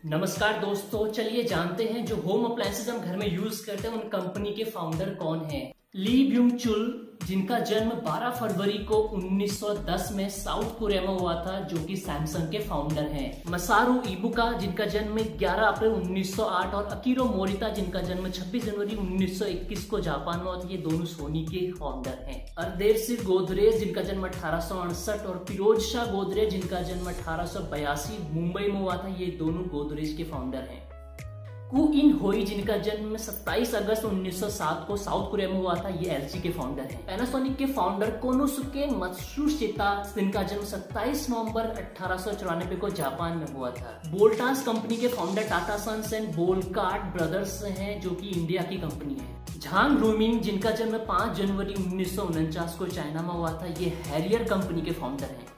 नमस्कार दोस्तों, चलिए जानते हैं जो होम अप्लायंसेज हम घर में यूज करते हैं उन कंपनी के फाउंडर कौन हैं। ली ब्यूंग चुल, जिनका जन्म 12 फरवरी को 1910 में साउथ कोरिया में हुआ था, जो कि सैमसंग के फाउंडर हैं। मसारू इबुका, जिनका जन्म 11 अप्रैल 1908 और अकीरो मोरिता, जिनका जन्म 26 जनवरी 1921 को जापान में हुआ था, ये दोनों सोनी के फाउंडर हैं। अरदेव सिंह गोदरेज, जिनका जन्म 1868 और फिरोज शाह गोदरेज, जिनका जन्म 1882 मुंबई में हुआ था, ये दोनों गोदरेज के फाउंडर हैं। कू इन होई, जिनका जन्म 27 अगस्त 1907 को साउथ कोरिया में हुआ था, ये एलजी के फाउंडर हैं। पैनासोनिक के फाउंडर कोनोसुके मत्सुशिता, जिनका जन्म 27 नवंबर 1894 को जापान में हुआ था। वोल्टास कंपनी के founder Tata sons and Volkart brothers हैं, जो कि इंडिया की कंपनी है। झांग रूमिंग, जिनका जन्म 5 जनवरी 1949 को चाइना में हुआ था, ये हैरियर कंपनी के फाउंडर हैं।